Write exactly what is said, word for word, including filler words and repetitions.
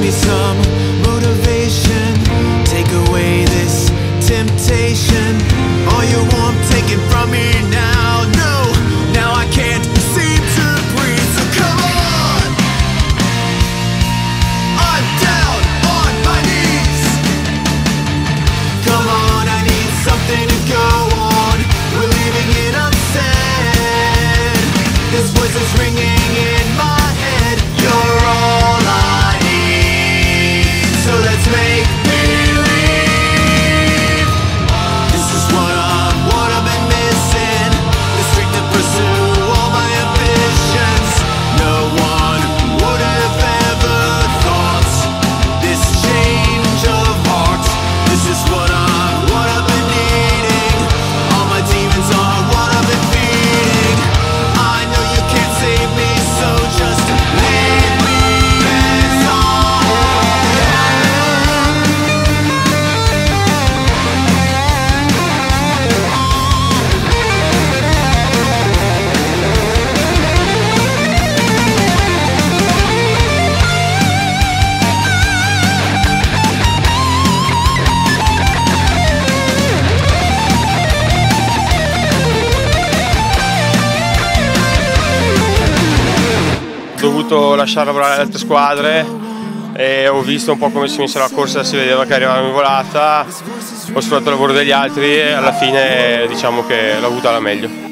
me some motivation, take away this temptation. All you want taken from me now, no, now I can't seem to breathe. So come on, I'm down on my knees. Come on, I need something to go on. We're leaving it unsaid. This voice is ringing in my head. You're all I need, so let's make believe. This is what I'm, what I've been missing. The strength to pursue all my ambitions. No one would have ever thought this change of heart. This is what I'm, what I've been needing. All my demons are what I've been feeding. I know you can't save me, so just leave me as I Ho dovuto lasciare lavorare le altre squadre e ho visto un po' come si è messa la corsa, si vedeva che arrivava in volata, ho sfruttato il lavoro degli altri e alla fine diciamo che l'ho avuta alla meglio.